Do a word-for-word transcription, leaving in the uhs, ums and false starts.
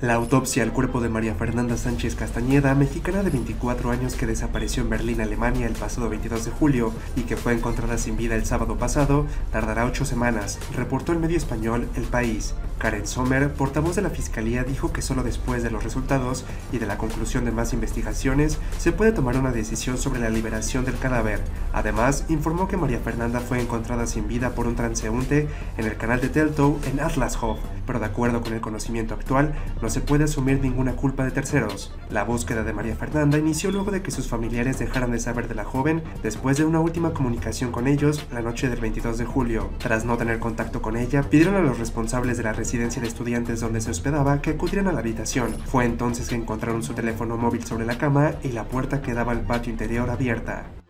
La autopsia al cuerpo de María Fernanda Sánchez Castañeda, mexicana de veinticuatro años que desapareció en Berlín, Alemania el pasado veintidós de julio y que fue encontrada sin vida el sábado pasado, tardará ocho semanas, reportó el medio español El País. Karen Sommer, portavoz de la Fiscalía, dijo que solo después de los resultados y de la conclusión de más investigaciones se puede tomar una decisión sobre la liberación del cadáver. Además, informó que María Fernanda fue encontrada sin vida por un transeúnte en el canal de Teltow en Adlershof, pero de acuerdo con el conocimiento actual, no se puede asumir ninguna culpa de terceros. La búsqueda de María Fernanda inició luego de que sus familiares dejaran de saber de la joven después de una última comunicación con ellos la noche del veintidós de julio. Tras no tener contacto con ella, pidieron a los responsables de la residencia de estudiantes donde se hospedaba que acudieran a la habitación. Fue entonces que encontraron su teléfono móvil sobre la cama y la puerta que daba al patio interior abierta.